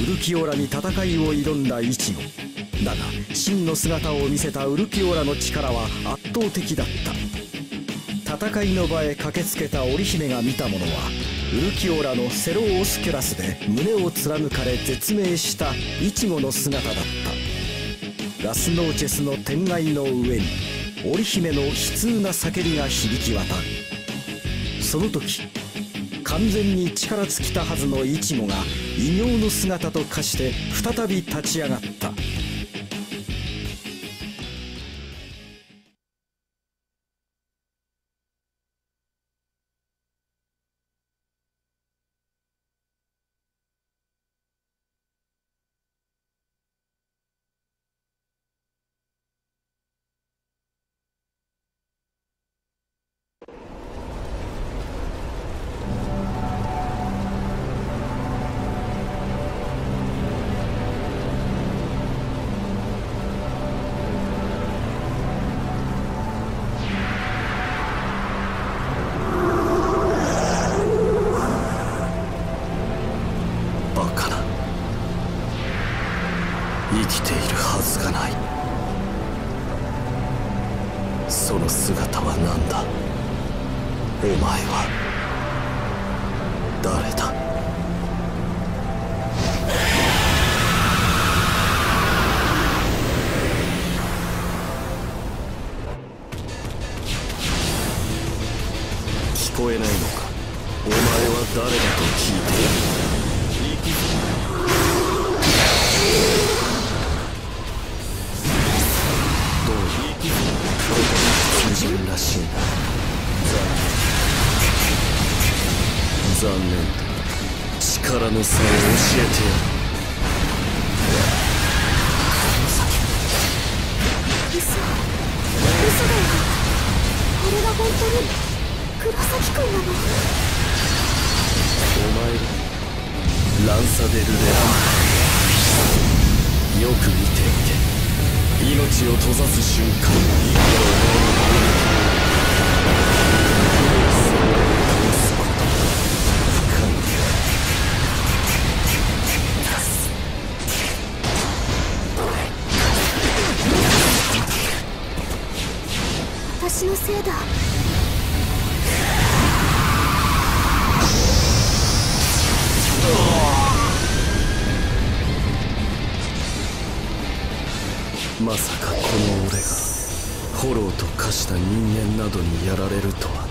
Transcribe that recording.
ルキオラに戦いを挑んだイチゴだが、真の姿を見せたウルキオラの力は圧倒的だった。戦いの場へ駆けつけた織姫が見たものは、ウルキオラのセロオスキュラスで胸を貫かれ絶命したイチゴの姿だった。ラスノーチェスの天蓋の上に織姫の悲痛な叫びが響き渡る。その時、完全に力尽きたはずのイチゴが異形の姿と化して再び立ち上がった。 生きているはずがない。その姿は何だ。お前は誰だ。聞こえないのか。お前は誰だと聞いている。自分らしいな。残念だ。力の差を教えてやる。 嘘だよ。これが本当に黒崎君なの。 お前がランサデル・レアン。よく見てみて。命を閉ざす瞬間、 私のせいだ。 まさかこの俺がフォローと化した人間などにやられるとは。